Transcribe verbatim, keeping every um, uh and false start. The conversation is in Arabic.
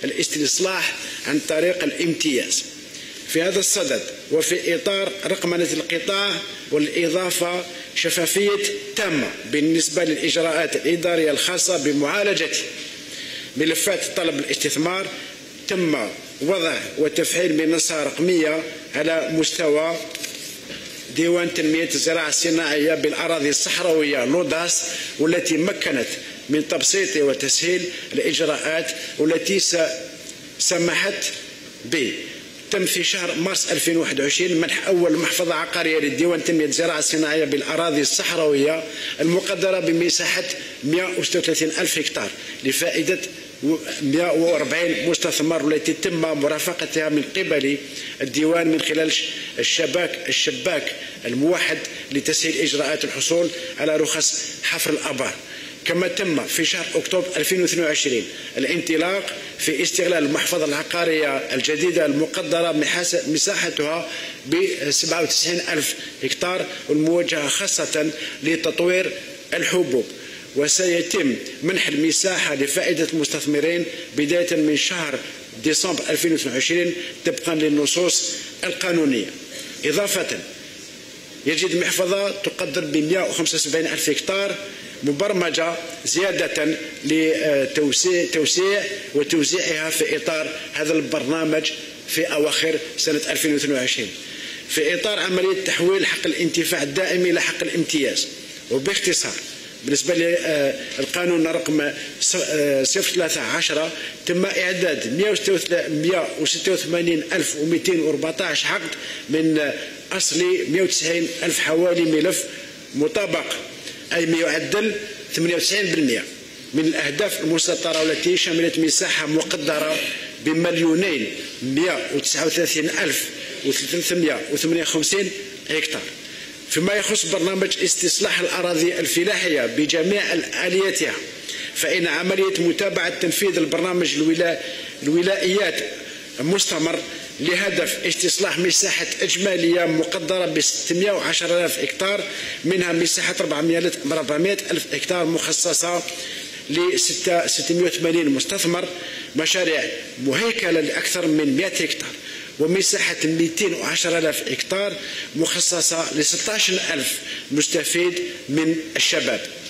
الاستصلاح عن طريق الامتياز. في هذا الصدد وفي إطار رقمنة القطاع والإضافة شفافية تامة بالنسبة للإجراءات الإدارية الخاصة بمعالجة ملفات طلب الاستثمار، تم وضع وتفعيل منصة رقمية على مستوى ديوان تنمية الزراعة الصناعية بالأراضي الصحراوية لوداس، والتي مكنت من تبسيط وتسهيل الإجراءات والتي سمحت ب تم في شهر مارس ألفين وواحد وعشرين منح أول محفظة عقارية للديوان تنمية الزراعة الصناعية بالأراضي الصحراوية المقدرة بمساحة مئة وستة وثلاثين ألف هكتار لفائدة مئة وأربعين مستثمر، والتي تم مرافقتها من قبل الديوان من خلال الشباك الشباك الموحد لتسهيل إجراءات الحصول على رخص حفر الآبار. كما تم في شهر أكتوبر ألفين واثنين وعشرين الانطلاق في استغلال المحفظة العقارية الجديدة المقدرة مساحتها ب سبعة وتسعين ألف هكتار والموجهة خاصة لتطوير الحبوب، وسيتم منح المساحة لفائدة المستثمرين بداية من شهر ديسمبر ألفين واثنين وعشرين طبقا للنصوص القانونية. إضافة يجد المحفظة تقدر ب مئة وخمسة وسبعين ألف هكتار مبرمجة زيادة لتوسيع توسيع وتوزيعها في إطار هذا البرنامج في أواخر سنة ألفين واثنين وعشرين في إطار عملية تحويل حق الانتفاع الدائم إلى حق الامتياز. وباختصار بالنسبة للقانون رقم صفر ثلاثة عشرة تم إعداد مئة وستة وثمانين ألف ومئتين وأربعة عشر عقد من أصل مئة وتسعين ألف حوالي ملف مطابق، أي ما يعدل ثمانية وتسعين بالمئة من الأهداف المسطرة، والتي شملت مساحة مقدرة بمليونين مئة وتسعة وثلاثين ألف وثلاثمئة وثمانية وخمسين هكتار. فيما يخص برنامج استصلاح الأراضي الفلاحية بجميع آلياتها، فإن عملية متابعة تنفيذ البرنامج الولائيات مستمر لهدف استصلاح مساحة إجمالية مقدرة ب ستمئة وعشرة آلاف هكتار، منها مساحة أربعمئة ألف هكتار مخصصة ل ستمئة وثمانين مستثمر، مشاريع مهيكلة لأكثر من مئة هكتار، ومساحة مئتين وعشرة آلاف هكتار مخصصة ل ستة عشر ألف مستفيد من الشباب.